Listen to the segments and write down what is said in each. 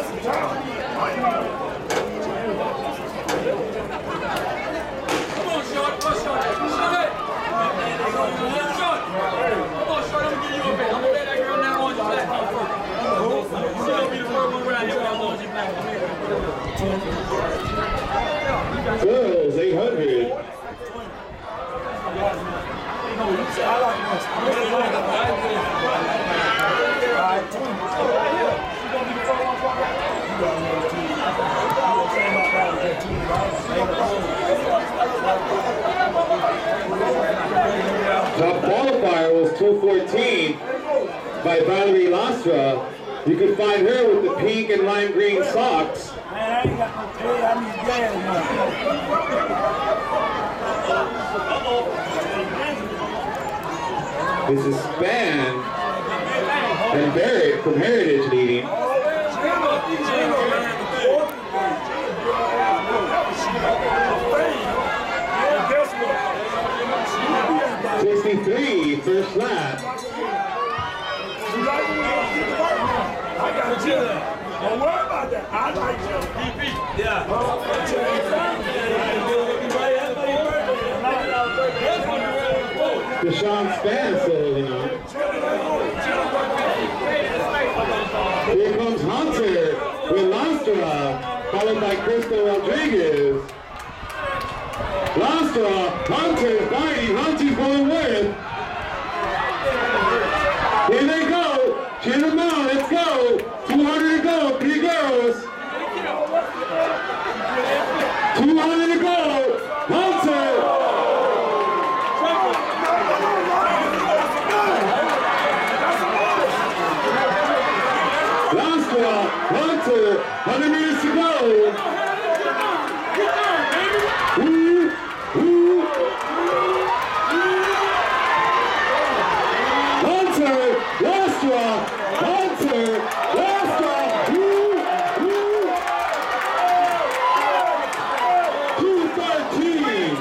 Girls, 800. Top qualifier was 2:14 by Valerie Lastra. You can find her with the pink and lime green socks. This is Span and Barrett from Heritage leading. '63 first lap. I got you. Don't worry about that. I like you. Yeah. Deshaun Span still holding on. Here comes Hunter with Lastra, followed by Crystal Rodriguez. Lastra, Hunter, fighting, Hunter's going with. Here they go. Cheer them out, let's go. 200 to go, 3 girls. 200 to go. Hunter. Lastra, Hunter, 100 meters to go. Hunter, Lastra, Hunter, Lastra, 213.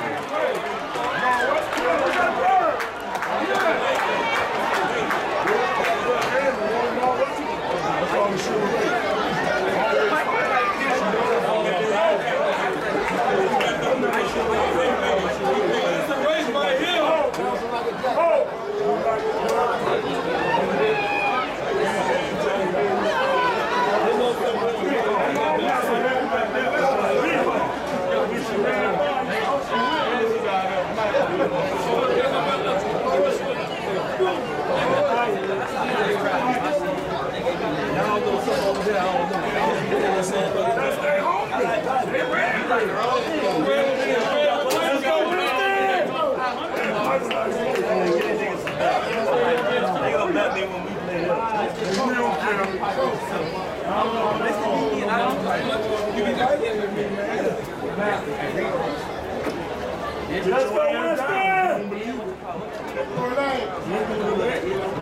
Let's go, Winston!